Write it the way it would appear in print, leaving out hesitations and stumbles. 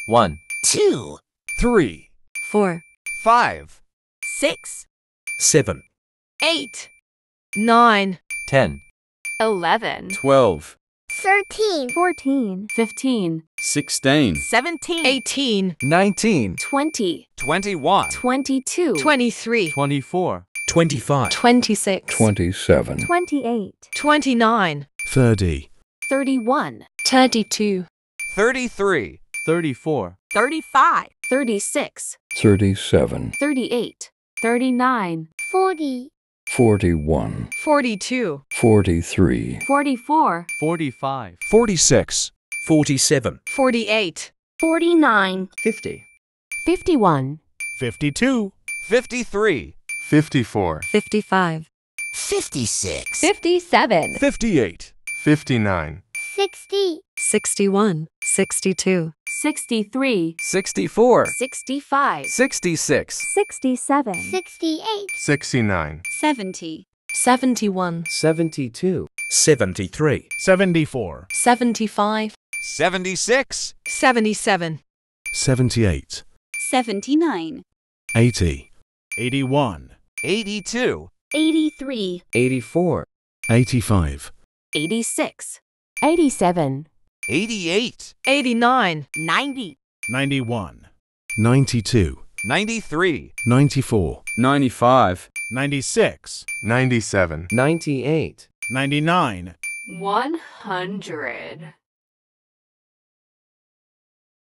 1, 2, 3, 4, 5, 6, 7, 8, 9, 10, 11, 12, 13, 14, 15, 16, 17, 18, 19, 20, 21, 22, 23, 24, 25, 26, 27, 28, 29, 30, 31, 32, 33, 34, 35, 36, 37, 38, 39, 40, 41, 42, 43, 44, 45, 46, 47, 48, 49, 50, 51, 52, 53, 54, 55, 56, 57, 58, 59, 60, 61, 62, 63, 64, 65, 66, 67, 68, 69, 70, 71, 72, 73, 74, 75, 76, 77, 78, 79, 80, 81, 82, 83, 84, 85, 86, 87, 88, 89, 90, 91, 92, 93, 94, 95, 96, 97, 98, 99, 100.